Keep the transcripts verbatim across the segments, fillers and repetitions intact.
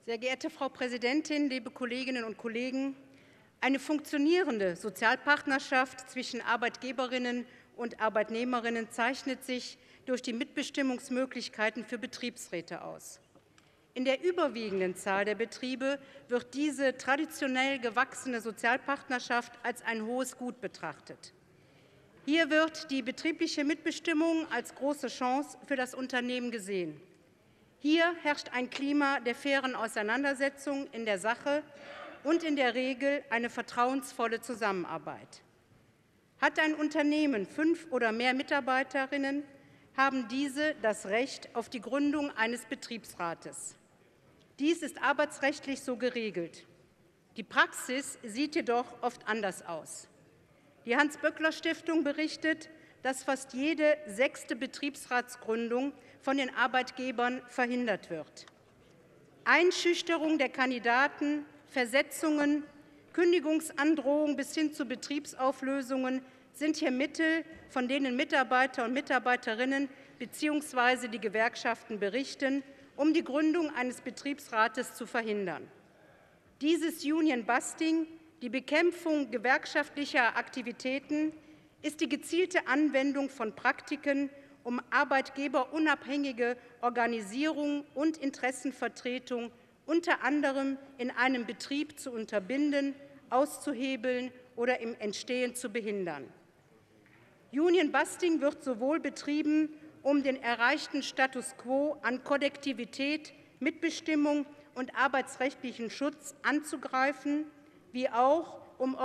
Sehr geehrte Frau Präsidentin, liebe Kolleginnen und Kollegen! Eine funktionierende Sozialpartnerschaft zwischen Arbeitgeberinnen und Arbeitnehmerinnen zeichnet sich durch die Mitbestimmungsmöglichkeiten für Betriebsräte aus. In der überwiegenden Zahl der Betriebe wird diese traditionell gewachsene Sozialpartnerschaft als ein hohes Gut betrachtet. Hier wird die betriebliche Mitbestimmung als große Chance für das Unternehmen gesehen. Hier herrscht ein Klima der fairen Auseinandersetzung in der Sache und in der Regel eine vertrauensvolle Zusammenarbeit. Hat ein Unternehmen fünf oder mehr Mitarbeiterinnen, haben diese das Recht auf die Gründung eines Betriebsrates. Dies ist arbeitsrechtlich so geregelt. Die Praxis sieht jedoch oft anders aus. Die Hans-Böckler-Stiftung berichtet, dass fast jede sechste Betriebsratsgründung von den Arbeitgebern verhindert wird. Einschüchterung der Kandidaten, Versetzungen, Kündigungsandrohungen bis hin zu Betriebsauflösungen sind hier Mittel, von denen Mitarbeiter und Mitarbeiterinnen bzw. die Gewerkschaften berichten, um die Gründung eines Betriebsrates zu verhindern. Dieses Union Busting, die Bekämpfung gewerkschaftlicher Aktivitäten, ist die gezielte Anwendung von Praktiken, um arbeitgeberunabhängige Organisierung und Interessenvertretung unter anderem in einem Betrieb zu unterbinden, auszuhebeln oder im Entstehen zu behindern. Union Busting wird sowohl betrieben, um den erreichten Status quo an Konnektivität, Mitbestimmung und arbeitsrechtlichen Schutz anzugreifen, wie auch um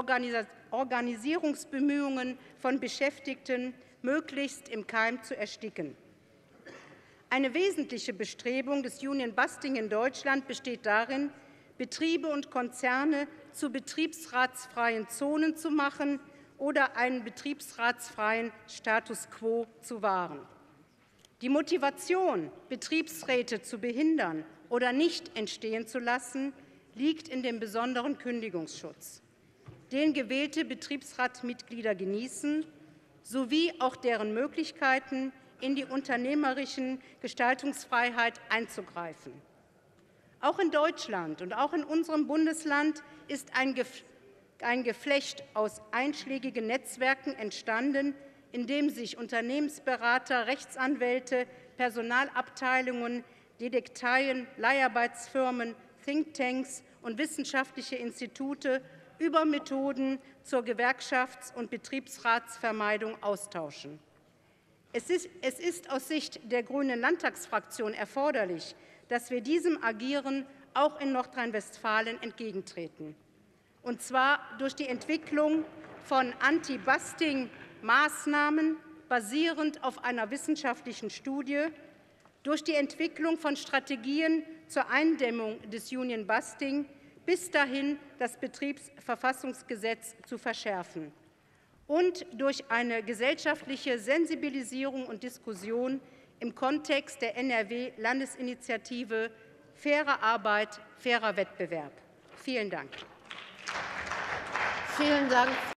Organisierungsbemühungen von Beschäftigten möglichst im Keim zu ersticken. Eine wesentliche Bestrebung des Union Busting in Deutschland besteht darin, Betriebe und Konzerne zu betriebsratsfreien Zonen zu machen oder einen betriebsratsfreien Status quo zu wahren. Die Motivation, Betriebsräte zu behindern oder nicht entstehen zu lassen, liegt in dem besonderen Kündigungsschutz, den gewählte Betriebsratsmitglieder genießen, sowie auch deren Möglichkeiten, in die unternehmerischen Gestaltungsfreiheit einzugreifen. Auch in Deutschland und auch in unserem Bundesland ist ein Geflecht aus einschlägigen Netzwerken entstanden, in dem sich Unternehmensberater, Rechtsanwälte, Personalabteilungen, Detekteien, Leiharbeitsfirmen, Thinktanks und wissenschaftliche Institute über Methoden zur Gewerkschafts- und Betriebsratsvermeidung austauschen. Es ist, es ist aus Sicht der Grünen Landtagsfraktion erforderlich, dass wir diesem Agieren auch in Nordrhein-Westfalen entgegentreten, und zwar durch die Entwicklung von Anti-Busting-Maßnahmen basierend auf einer wissenschaftlichen Studie, durch die Entwicklung von Strategien zur Eindämmung des Union Busting bis dahin das Betriebsverfassungsgesetz zu verschärfen und durch eine gesellschaftliche Sensibilisierung und Diskussion im Kontext der N R W-Landesinitiative Faire Arbeit, fairer Wettbewerb. Vielen Dank. Vielen Dank.